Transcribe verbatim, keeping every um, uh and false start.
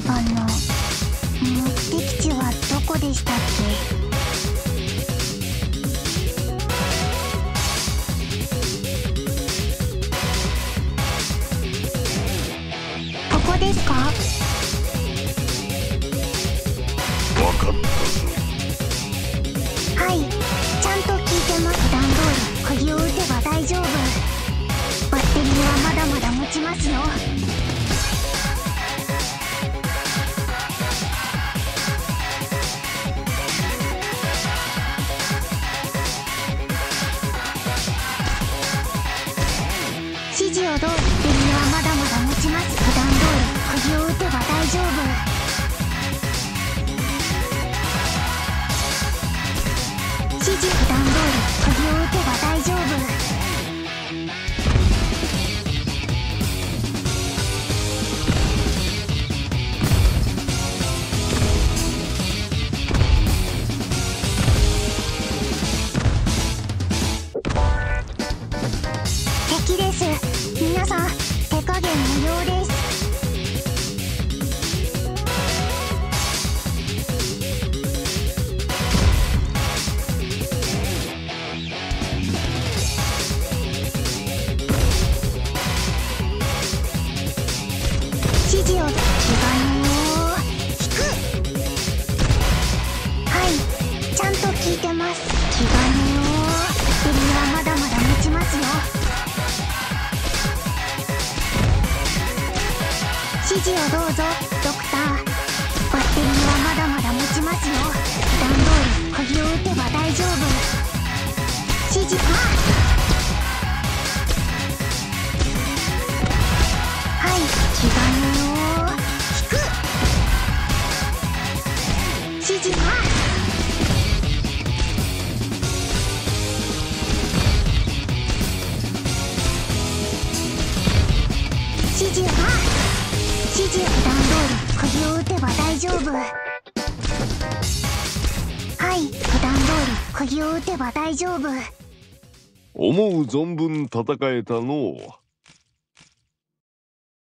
あの目的地はどこでしたっけ？ここですか？ わかったぞ。 はい、ちゃんと聞いてます。普段通り釘を打てば大丈夫。バッテリーはまだまだ持ちますよ。指示をどう？バッテリーはまだまだ持ちます。普段通り釘を打てば大丈夫。指示普段通り釘を打てば大丈夫。敵です。皆さん手加減無用です。指示を気兼ねを引く。はい、ちゃんと聞いてます。気兼ねを。バッテリーはまだまだ持ちますよ。指示をどうぞドクター。バッテリーはまだまだ持ちますよ。普段通り釘を打てば大丈夫。指示ははい気兼ねを引く。指示は指示は指示普段通り釘を打てば大丈夫。はい普段通り釘を打てば大丈夫。 思う存分戦えたのう。